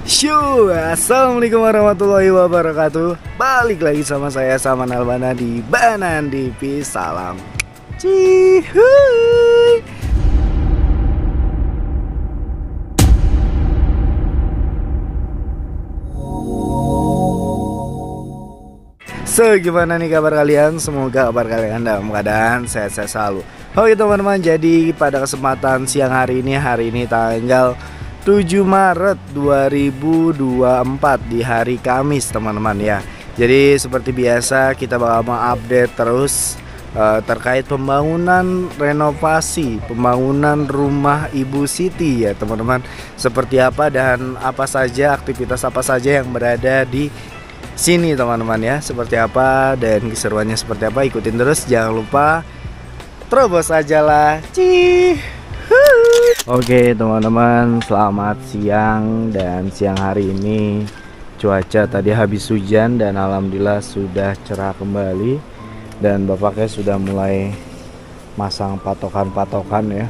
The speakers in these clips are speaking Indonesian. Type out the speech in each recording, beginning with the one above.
Assalamualaikum warahmatullahi wabarakatuh. Balik lagi sama saya Saman Albana di Banan Divi. Salam cihuy. Gimana nih kabar kalian? Semoga kabar kalian dalam keadaan sehat-sehat selalu. Oke teman-teman, jadi pada kesempatan siang hari ini tanggal 7 Maret 2024 di hari Kamis teman-teman ya. Jadi seperti biasa kita bakal mengupdate terus terkait pembangunan renovasi, pembangunan rumah Ibu Siti ya teman-teman. Seperti apa dan apa saja, aktivitas apa saja yang berada di sini teman-teman ya. Seperti apa dan keseruannya seperti apa, ikutin terus. Jangan lupa terobos aja lah. Oke teman-teman, selamat siang. Dan siang hari ini cuaca tadi habis hujan dan alhamdulillah sudah cerah kembali. Dan bapaknya sudah mulai masang patokan-patokan ya.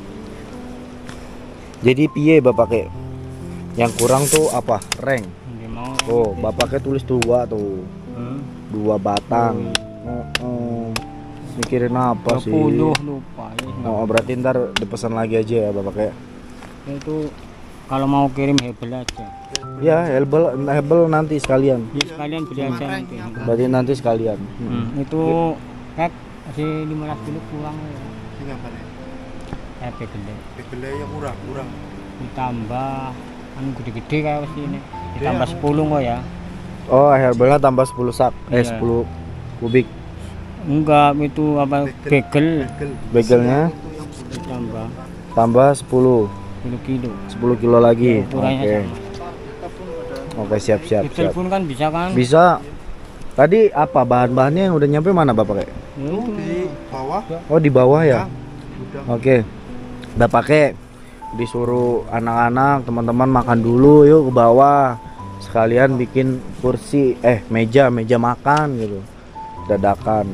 Jadi piye bapaknya? Yang kurang tuh apa? Reng. Oh, bapaknya tulis 2 tuh. 2 batang. Mikirin apa sih? 20 lupa ya. Oh, berarti ntar dipesan lagi aja ya bapaknya. Itu kalau mau kirim hebel aja. Ya, hebel nanti sekalian. Ya, sekalian beli aja nanti. Berarti nanti sekalian. Itu kayak masih 15 kilo kurang ya. Ini apa nih? Hebel yang murah. ditambah anu gede-gede kayak sini. Ditambah 10 kok ya. Oh, herbelnya tambah 10 sak. Iya. 10 kubik. Enggak, itu apa Begelnya ditambah tambah 10 kilo. 10 kilo lagi. Ukurannya Oke. sama. Oke, siap. Telepon kan bisa kan? Bisa. Tadi apa bahan-bahannya yang udah nyampe mana bapak? Ya, itu. Di bawah. Oh, di bawah ya. Udah. Oke. Bapaknya disuruh anak-anak teman-teman makan dulu yuk ke bawah. Sekalian bikin kursi meja makan gitu. Dadakan.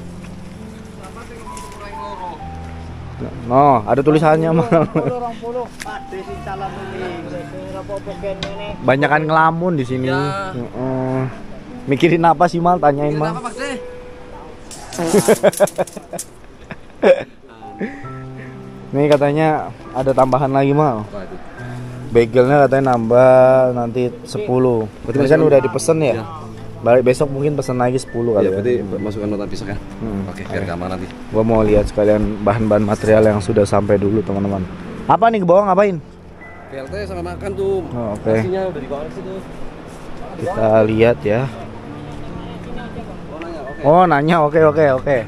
No, ada tulisannya mah. Banyakan ngelamun di sini. Mikirin apa sih Mal? Tanyain Mal. Nih katanya ada tambahan lagi Mal. Begelnya katanya nambah nanti 10. Berarti kan udah dipesen ya? Balik besok mungkin pesan lagi 10 kali ya. Berarti masukkan nota besok ya. Oke, biar keamanan nanti. Gua mau lihat sekalian bahan-bahan material yang sudah sampai dulu teman-teman. Apa nih ke bawah ngapain? PLT sama makan tuh. Oh, oke. Nasinya udah dikoreksi tuh. Kita lihat ya. Oh nanya, oke. Oh nanya, oke.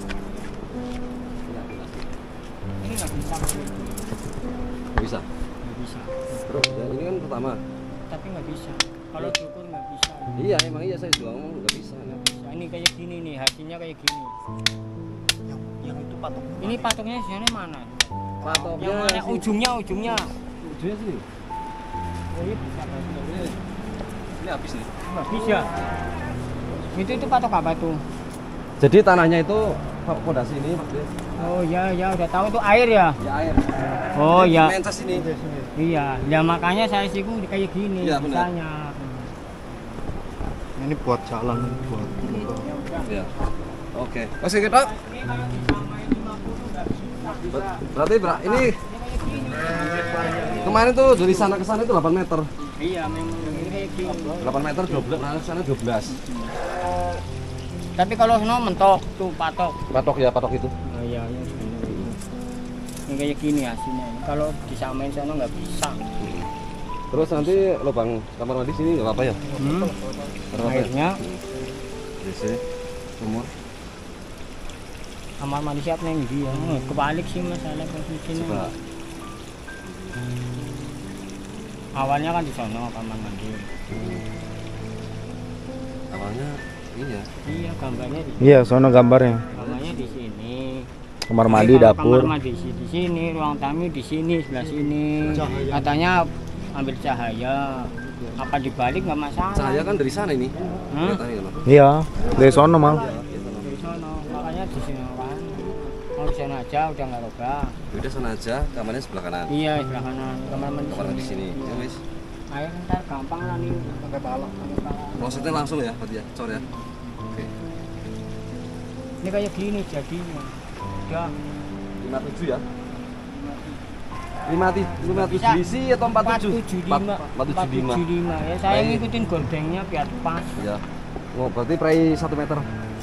Nggak bisa. Terus ya, ini kan pertama. Tapi nggak bisa. Kalau cukur nggak bisa. Iya, emang iya saya juga ngomong nggak bisa. Nah, ini kayak gini nih, hasilnya kayak gini. Yang itu patok. Ini patoknya sini mana? Patoknya Yang mana? sini. Ujungnya. Ujungnya sini. Oh iya bisa. Ini habis nih. Nggak bisa. Itu patok apa tuh? Jadi tanahnya itu fondasi ini maksudnya. Oh ya udah tahu itu air ya. Ya air. Oh ya. Menses ini. Iya. Ya makanya saya sih kayak gini Iya, benar. bisanya. Ini buat jalan buat. Ya. Oke. Masih kita. Berarti ini kemarin tuh dari sana ke sana itu 8 meter. Iya memang ini kayak gini. 8 meter 12, nah sana 12. Tapi kalau sono mentok tuh patok. Patok itu. Oh iya benar. Ini kayak gini hasilnya. Kalau disamain sana nggak bisa. Terus nanti lubang kamar mandi sini nggak apa-apa ya? Airnya DC, sumur. kamar mandi siap neng dia. Kebalik sih masalah posisinya. Coba. Awalnya kan di sana kamar mandi. Awalnya iya. Iya gambarnya di Iya, sono gambarnya. gambarnya di sini. Kamar mandi, Kalau dapur. Kamar mandi di sini, ruang tamu di sini, sebelah sini. Katanya ambil cahaya. Apa dibalik nggak masalah. Cahaya kan dari sana ini. Hmm? Kelihatannya kan. Iya, dari sono Mal. Dari sana, makanya di sini kan. Mau di sana aja, udah nggak roba. Udah sana aja, kamarnya sebelah kanan. Iya, sebelah kanan kamar mandi. Kamar mandi sini. Ya wis. Ayo ntar gampang lah nih. Pakai balok. Prosesnya langsung ya, berarti ya, cor ya. Oke. Ini kayak gini jadinya. Udah 57 ya. 57 diisi atau 47? 475. Ya saya ngikutin gordengnya biar pas. Iya. Oh, berarti prei 1 meter.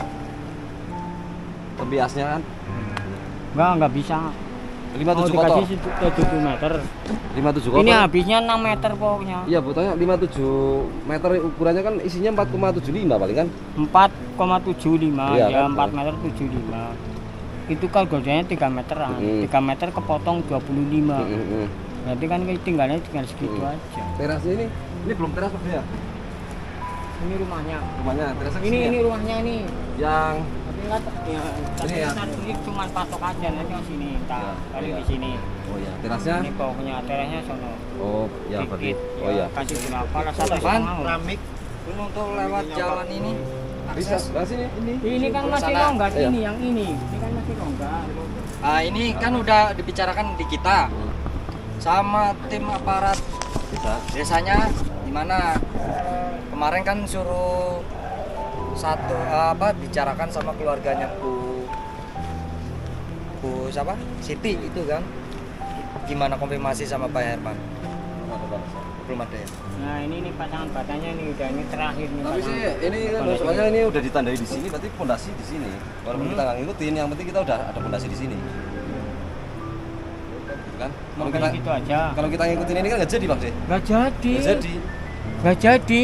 Tembiasnya kan Enggak bisa. 57 mau kotor. dikasih 7 meter. 57 kotor. Ini habisnya 6 meter pokoknya. Iya, botolnya 57 meter, ukurannya kan isinya 4,75 paling kan? 4,75 Iya, ya, kan? 4 meter 75. Itu kan gordengnya 3 meteran. 3 meter kepotong 25. Berarti kan tinggal segitu aja. Terasnya ini belum teras Pak ya? Ini rumahnya. Rumahnya terasnya Ini kesini ya? rumahnya ini. Yang Tapi enggak ya, Ini ya? ini cuma patok aja nanti ke sini, entar Ya, paling iya. di sini. oh ya, terasnya. Ini bawahnya terasnya sono. Oh, ya berarti. Dikit. Oh ya. Kasih berapa lah 1,5. Keramik. Ini untuk lewat jalan ini. Bisa. Nah, sini ini. Ini kan masih Sana. longgar Iya. ini yang ini. Ini kan masih longgar. Ini kan udah dibicarakan di kita sama tim aparat Bisa. desanya gimana. Kemarin kan suruh bicarakan sama keluarganya Bu siapa? Siti itu kan. Gimana konfirmasi sama Pak Herman? Belum ada ya. Nah, ini pasangan batanya ini udah ini terakhir nih. Tapi sih pasangan. ini kan Pondasi soalnya ini udah ditandai di sini, berarti pondasi di sini. Walaupun kita nggak ngikutin, yang penting kita udah ada pondasi di sini. Kan? Makanya gitu aja. Kalau kita ngikutin ini kan nggak jadi, Bang Deh. Nggak jadi. Nggak jadi. Nggak jadi.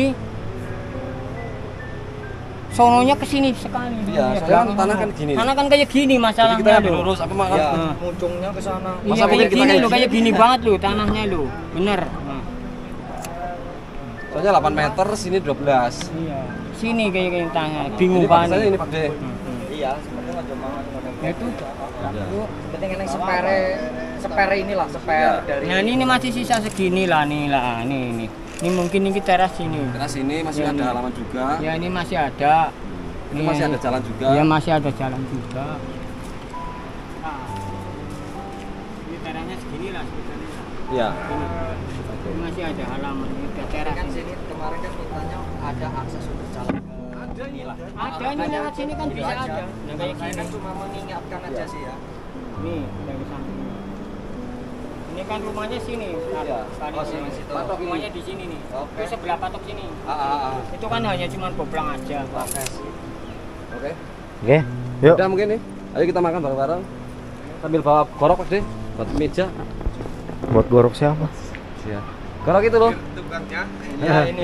Sononya kesini sekali. Iya, soalnya kan tanah kan gini. Tanah kan kayak gini Jadi masalahnya kita ambil loh. lurus apa makan? Ya, muncungnya ke sana. Iya Masa mungkin kayak kita gini kayak loh, kayak gini banget loh tanahnya loh. Bener. Nah, Soalnya 8 meter, sini 12. iya. Sini kayak tanah. Bingung Jadi banget. paksanya ini Pak Deh. Iya, seperti aja banget. Ya itu. Itu penting yang sepere inilah, sepere dari. Nah ini masih sisa segini lah nih lah. Ini mungkin ini teras ini. Teras ini masih Ya, ada ini. halaman juga. Ya ini masih ada. Ini masih ada jalan juga. Ya masih ada jalan juga. Nah, ini terasnya segini lah sebenarnya. Iya. Ini masih ada halaman, ini ada teras. Kan Ini. sini kemarin kan mintanya ada akses untuk jalan ke inilah. Ada ini lewat sini kan bisa ada. Nah kayak Saya gini. kan cuma mengingatkan aja sih ya. Nih dari samping. Ini kan rumahnya sini. Iya. Tadi Oh, sini. situ. Patok rumahnya di sini nih. Oke. Itu sebelah patok sini. Itu kan hanya cuma boplang aja. Oke. Oke. Oke, yuk. Udah mungkin nih. Ayo kita makan bareng-bareng. Sambil bawa gorok Pak Deh. Buat meja. Buat gorok siapa? Iya. Gorok itu loh. Ya ini.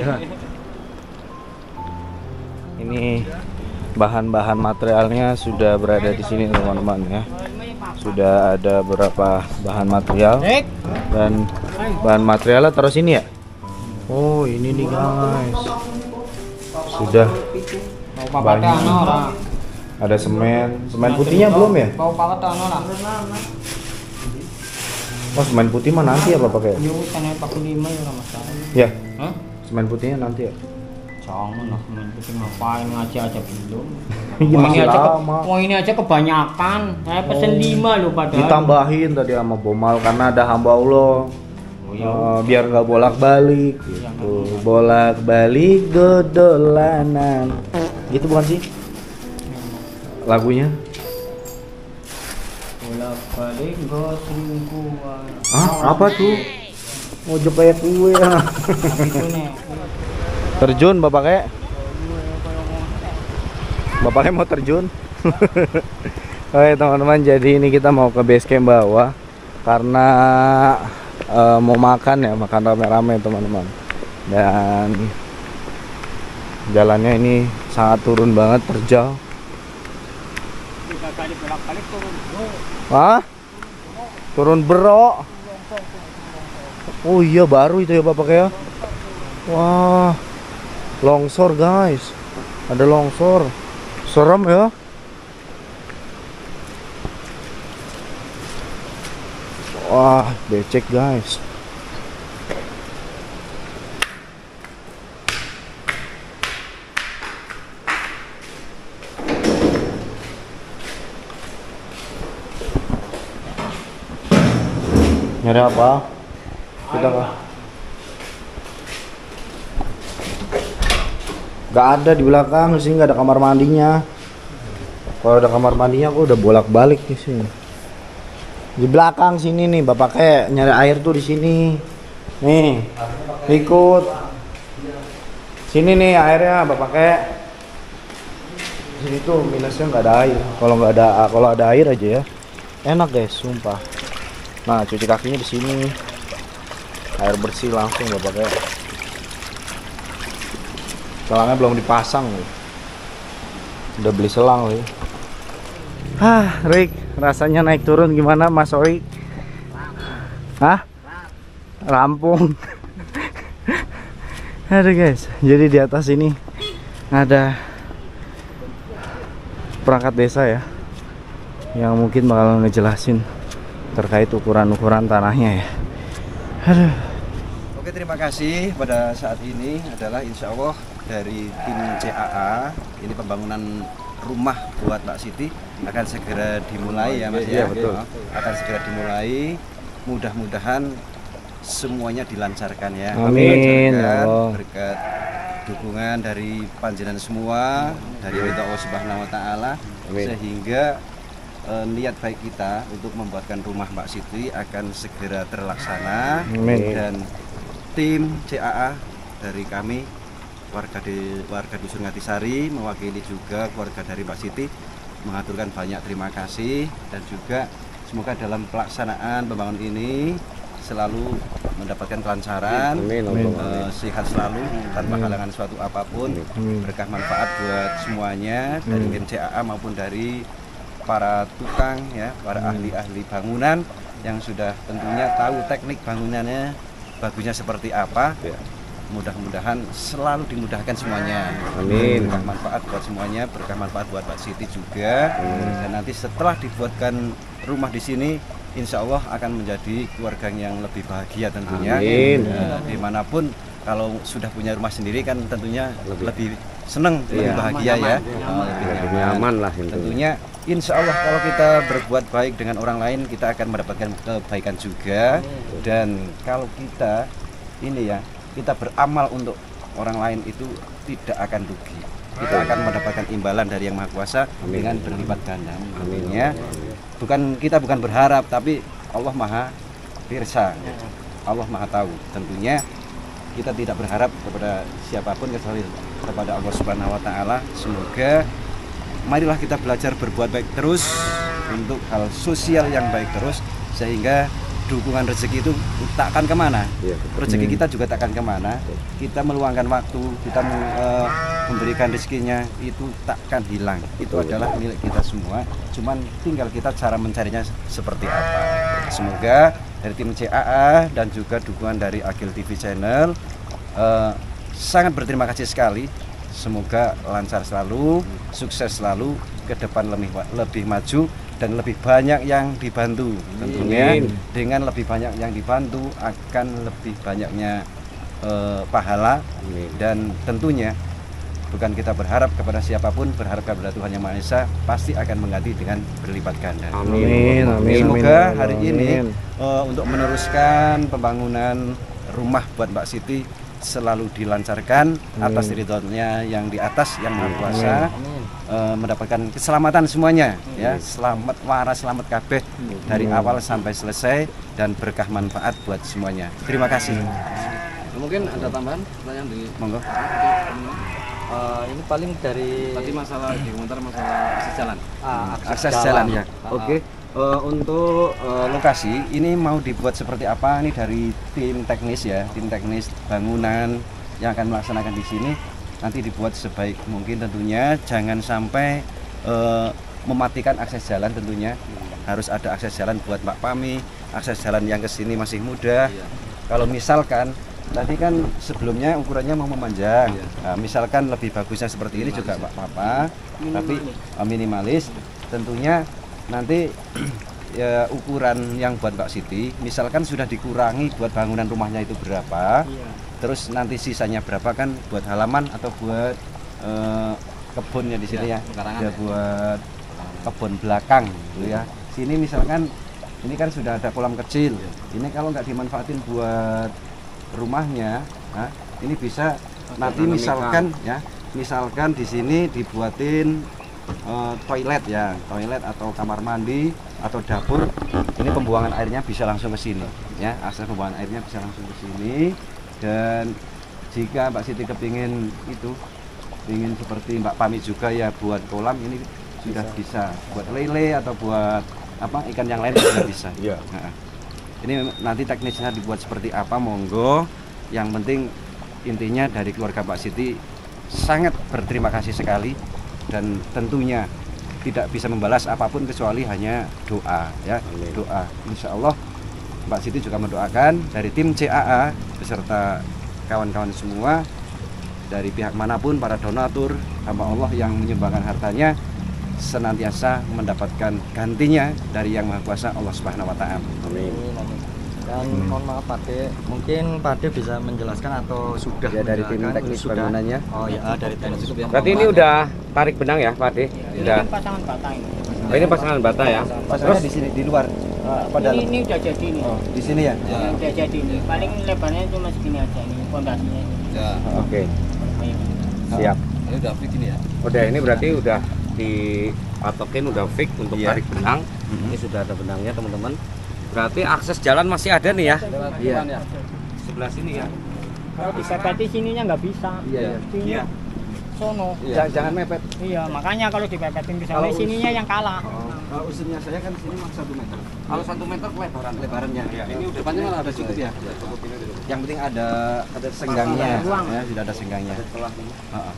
Ini bahan-bahan materialnya sudah berada di sini teman-teman ya. Sudah ada beberapa bahan material Dek, dan bahan materialnya taruh sini ya. Oh ini nih guys. Sudah mau pakai anu ora. ada semen putihnya belum ya? Mau pakai anu lah. Oh semen putih mah nanti apa pakai? Yo sana 45 ya ora masalah. Ya, Hah? semen putihnya nanti ya. Jangan lah, main penting ngapain ngaji aja belum. Iya, masih lama. Wah ini aja kebanyakan. Saya pesen 5 loh padahal. Ditambahin tadi sama Bomal karena ada hamba Allah. Biar nggak bolak-balik gitu. Bolak-balik dodolanan. Gitu bukan sih? Lagunya? Bolak-balik go selingkuhan. Hah? Apa tuh? Mau kayak kue ya. Itu nih. Terjun bapaknya? Bapaknya mau terjun? Oke teman-teman, jadi ini kita mau ke base camp bawah karena mau makan ya, makan rame-rame teman-teman. Dan jalannya ini sangat turun banget, terjal. 3 kali bolak-balik turun. Hah? Turun bro. Oh iya baru itu ya bapaknya. Wah, longsor guys. Ada longsor. Serem ya. Wah, becek guys. Nyari apa? Kita Nggak ada di belakang sini, nggak ada kamar mandinya. Kalau ada kamar mandinya aku udah bolak-balik di sini. Di belakang sini nih, bapak kayak nyari air tuh di sini. Nih, ikut. Sini nih airnya, bapak kayak. Sini tuh minusnya nggak ada air. Kalau ada air aja ya, enak guys, sumpah. Nah, cuci kakinya di sini. Air bersih langsung bapak kayak. Selangnya belum dipasang nih. Udah beli selang nih. Rick, rasanya naik turun gimana Mas Ori? Rampung. Aduh guys, jadi di atas ini ada perangkat desa ya, yang mungkin bakal ngejelasin terkait ukuran-ukuran tanahnya ya. Aduh. Oke, terima kasih. Pada saat ini adalah insya Allah dari tim CAA, ini pembangunan rumah buat Mbak Siti akan segera dimulai ya Mas ya. Betul. Akan segera dimulai. Mudah-mudahan semuanya dilancarkan ya. Amin. Berkat dukungan dari panjenengan semua, dari Allah Subhanahu wa taala, sehingga niat baik kita untuk membuatkan rumah Mbak Siti akan segera terlaksana. Amin. Dan tim CAA dari kami warga Dusun Ngatisari mewakili juga keluarga dari Mbak Siti mengaturkan banyak terima kasih, dan juga semoga dalam pelaksanaan pembangunan ini selalu mendapatkan kelancaran, sehat selalu tanpa halangan suatu apapun, berkah manfaat buat semuanya dari tim CAA maupun dari para tukang ya, para ahli-ahli bangunan yang sudah tentunya tahu teknik bangunannya bagusnya seperti apa. Mudah-mudahan selalu dimudahkan semuanya. Amin. Berkah manfaat buat semuanya, berkah manfaat buat Mbak Siti juga. Dan nanti setelah dibuatkan rumah di sini, insya Allah akan menjadi keluarga yang lebih bahagia tentunya. Amin. Dimanapun kalau sudah punya rumah sendiri kan tentunya lebih senang, lebih bahagia ya, lebih nyaman lah tentunya. Insya Allah kalau kita berbuat baik dengan orang lain, kita akan mendapatkan kebaikan juga. Dan kalau kita ini ya, kita beramal untuk orang lain itu tidak akan rugi. Kita akan mendapatkan imbalan dari Yang Maha Kuasa dengan berlipat ganda. Aminnya. Kita bukan berharap, tapi Allah Maha Pirsa. Allah Maha tahu. Tentunya kita tidak berharap kepada siapapun kecuali kepada Allah Subhanahu wa taala. Semoga marilah kita belajar berbuat baik terus untuk hal sosial yang baik terus, sehingga dukungan rezeki itu takkan kemana, rezeki kita juga takkan kemana. Kita meluangkan waktu, kita memberikan rezekinya itu takkan hilang. Itu adalah milik kita semua. Cuman tinggal kita cara mencarinya seperti apa. Semoga dari tim CAA dan juga dukungan dari Agil TV Channel sangat berterima kasih sekali. Semoga lancar selalu, sukses selalu, ke depan lebih maju dan lebih banyak yang dibantu. Tentunya dengan lebih banyak yang dibantu akan lebih banyaknya pahala. Dan tentunya bukan kita berharap kepada siapapun, berharap kepada Tuhan Yang Maha Esa, pasti akan mengganti dengan berlipat ganda. Amin. Semoga hari ini untuk meneruskan pembangunan rumah buat Mbak Siti selalu dilancarkan atas ridhonya yang di atas, Yang Maha Kuasa, mendapatkan keselamatan semuanya ya, selamat waras, selamat kabeh dari awal sampai selesai, dan berkah manfaat buat semuanya. Terima kasih. Mungkin ada tambahan pertanyaan di Monggo. Ini paling dari tadi masalah komentar masalah akses jalan. Akses jalan ya. Oke. Untuk lokasi ini mau dibuat seperti apa? Ini dari tim teknis ya, tim teknis bangunan yang akan melaksanakan di sini. Nanti dibuat sebaik mungkin tentunya, jangan sampai mematikan akses jalan. Tentunya harus ada akses jalan buat Mbak Pami, akses jalan yang ke sini masih mudah. Kalau misalkan tadi kan sebelumnya ukurannya mau memanjang, nah, misalkan lebih bagusnya seperti ini juga Pak Papa, tapi minimalis. Tentunya nanti ya, ukuran yang buat Mbak Siti misalkan sudah dikurangi buat bangunan rumahnya itu berapa, terus nanti sisanya berapa kan buat halaman atau buat kebunnya di sini ya, buat kebun belakang gitu ya. Sini misalkan ini kan sudah ada kolam kecil, ini kalau nggak dimanfaatin buat rumahnya, nah, ini bisa nanti misalkan ya misalkan di sini dibuatin toilet ya, toilet atau kamar mandi atau dapur, ini pembuangan airnya bisa langsung ke sini ya, akses pembuangan airnya bisa langsung ke sini. Dan jika Mbak Siti kepingin ingin seperti Mbak Pami juga ya buat kolam, ini sudah bisa buat lele atau buat apa ikan yang lain sudah bisa. Iya. Nah, ini nanti teknisnya dibuat seperti apa monggo, yang penting intinya dari keluarga Mbak Siti sangat berterima kasih sekali, dan tentunya tidak bisa membalas apapun kecuali hanya doa ya. Doa, insya Allah Mbak Siti juga mendoakan dari tim CAA beserta kawan-kawan semua, dari pihak manapun para donatur hamba Allah yang menyumbangkan hartanya senantiasa mendapatkan gantinya dari Yang Maha Kuasa Allah Subhanahu wa taala. Amin. Dan mohon maaf Pak De, mungkin Pak De bisa menjelaskan atau sudah Ya, dari tim menjelaskan, teknis sudah. bangunannya. Oh ya, dari teknis. Berarti ini udah tarik benang ya Pak De? Ini Udah. kan pasangan bata ini. Oh, ini pasangan bata ya. Pasangnya di sini di luar. Apa dalam? Ini udah jadi ini. Oh, di sini ya. Udah jadi ini. Paling lebarnya cuma segini aja ini fondasinya ini. Ya, Oke, Ini. siap. ini udah fix ini ya. Udah, ini berarti udah dipatokin, udah fix untuk Iya. tarik benang. Ini sudah ada benangnya teman-teman. Berarti akses jalan masih ada nih ya? Iya. Sebelah sini ya. Kalau dipepeti sininya nggak bisa. Iya. Sini sono. Jangan mepet. Iya, makanya kalau dipepetin ke Kalau sana sininya yang kalah. Kalau usulnya saya kan sini max 1 meter. Kalau 1 meter Lebarannya. Ini udah Depannya malah ada cukup ya. cukup ini dulu. Yang penting ada senggangnya. Ruang. Ya, sudah ada senggangnya. Setelah ini. Heeh.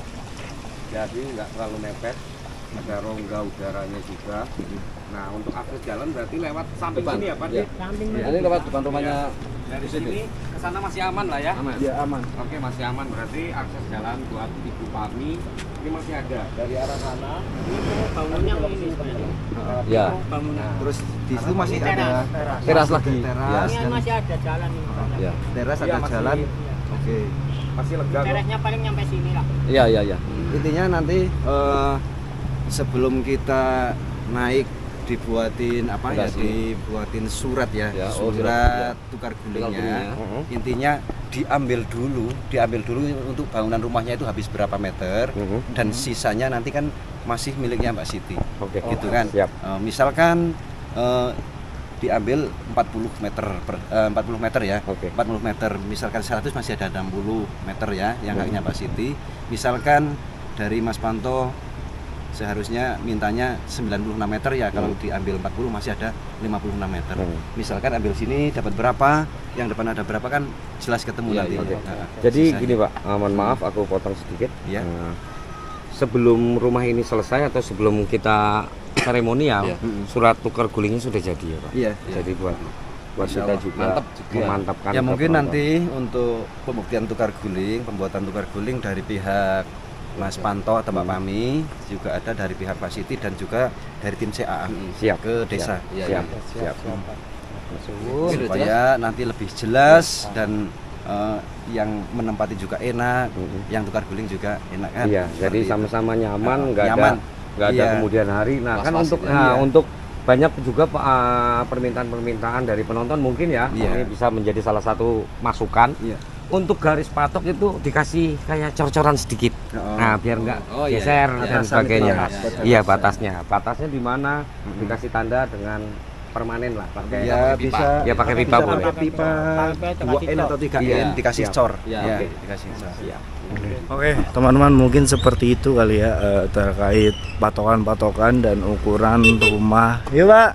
Jadi nggak terlalu mepet, ada rongga udaranya juga. Nah, untuk akses jalan berarti lewat samping Depan. sini ya Pak? Iya. Samping Ya, ini lewat depan rumahnya. Dari sini ke sana masih aman lah ya? Aman. Ya aman. Oke, masih aman. Berarti akses jalan buat Ibu Pami ini masih ada. Dari arah sana. itu bangunnya ini sebenarnya. Ya. Bangunan. Terus di situ masih Teras, ada teras. Teras lagi. teras Ini dan masih ada jalan ini. Ya. teras Iya, ada masih- jalan. Oke. Masih lega kok. Terasnya paling nyampe sini lah. Iya, iya, iya. Intinya nanti sebelum kita naik dibuatin apa ya, Fondasi. dibuatin surat ya, Ya, oh, surat surat, tukar Tukar gulingnya. gulingnya. Intinya diambil dulu untuk bangunan rumahnya itu habis berapa meter, dan sisanya nanti kan masih miliknya Mbak Siti. Oke. Gitu kan. Siap. Misalkan diambil 40 meter ya. Oke. 40 meter, misalkan 100 masih ada 60 meter ya yang haknya Mbak Siti. Misalkan dari Mas Panto seharusnya mintanya 96 meter ya, kalau diambil 40 masih ada 56 meter. Misalkan ambil sini dapat berapa, yang depan ada berapa kan jelas ketemu Iya, nanti. iya, oke. Nah, Jadi sisanya. gini Pak, mohon maaf aku potong sedikit. Ya. Sebelum rumah ini selesai atau sebelum kita seremonial, Iya. surat tukar gulingnya sudah jadi ya Pak. Iya. Jadi buat Insya kita Allah. juga Mantap juga. memantapkan. Ya mungkin ke nanti untuk pembuktian tukar guling, pembuatan tukar guling dari pihak Mas Panto atau Mbak Pami, juga ada dari pihak Pak Siti dan juga dari tim CAA Siap. ke desa. Iya, Siap. iya. Siap. Supaya nanti lebih jelas dan yang menempati juga enak, yang tukar guling juga enak kan. Iya, jadi Seperti itu. sama-sama nyaman, nggak Nyaman. ada Iya. kemudian hari. Nah, kan Was-was untuk gitu. Iya. untuk banyak juga permintaan-permintaan dari penonton mungkin ya, Iya. ini bisa menjadi salah satu masukan. Iya. Untuk garis patok itu dikasih kayak cor-coran sedikit. Oh. Nah, biar nggak Oh, iya, geser iya. dan Batasan sebagainya. itu, ya. Iya, batasnya. Batasnya di mana? Dikasih tanda dengan permanen lah, pakai Ya bisa Ya, pakai pipa boleh. pakai pipa Pakai 2N atau 3N Iya. dikasih Siap. cor. Iya. Ya, Oke. dikasih cor. Siap. Oke, teman-teman, mungkin seperti itu kali ya terkait patokan-patokan dan ukuran rumah. Ya, Pak.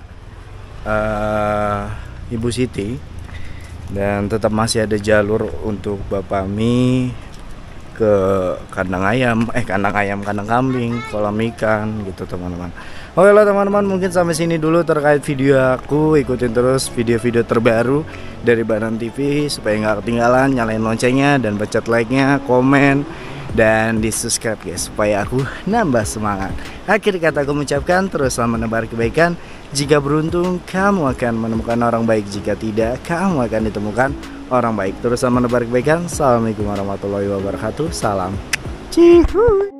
Ibu Siti, dan tetap masih ada jalur untuk Bapak Mi ke kandang ayam, kandang kambing, kolam ikan gitu teman-teman. Oke lah teman-teman, mungkin sampai sini dulu terkait video aku. Ikutin terus video-video terbaru dari Banan TV supaya nggak ketinggalan. Nyalain loncengnya dan pencet like-nya, komen, dan di subscribe guys supaya aku nambah semangat. Akhir kata aku mengucapkan teruslah menebar kebaikan. Jika beruntung kamu akan menemukan orang baik, jika tidak kamu akan ditemukan orang baik. Teruslah menebar kebaikan. Assalamualaikum warahmatullahi wabarakatuh. Salam Cihuy.